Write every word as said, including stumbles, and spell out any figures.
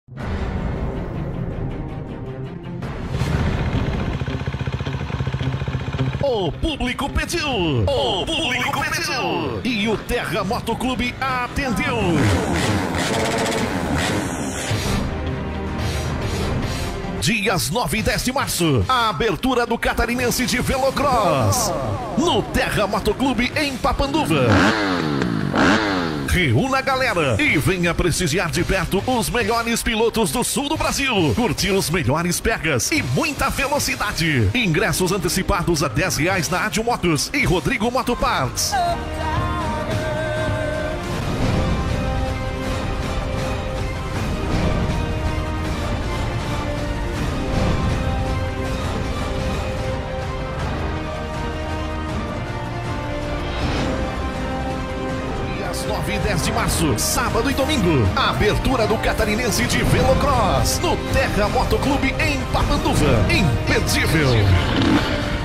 O público pediu! O público pediu! E o Terra Motoclube atendeu! Dias nove e dez de março, a abertura do Catarinense de Velocross no Terra Motoclube em Papanduva. Reúna a galera e venha prestigiar de perto os melhores pilotos do sul do Brasil. Curtir os melhores pegas e muita velocidade. Ingressos antecipados a dez reais na Ádio Motos e Rodrigo Motoparts. nove e dez de março, sábado e domingo, a abertura do Catarinense de Velocross no Terra Motoclube em Papanduva. Imperdível!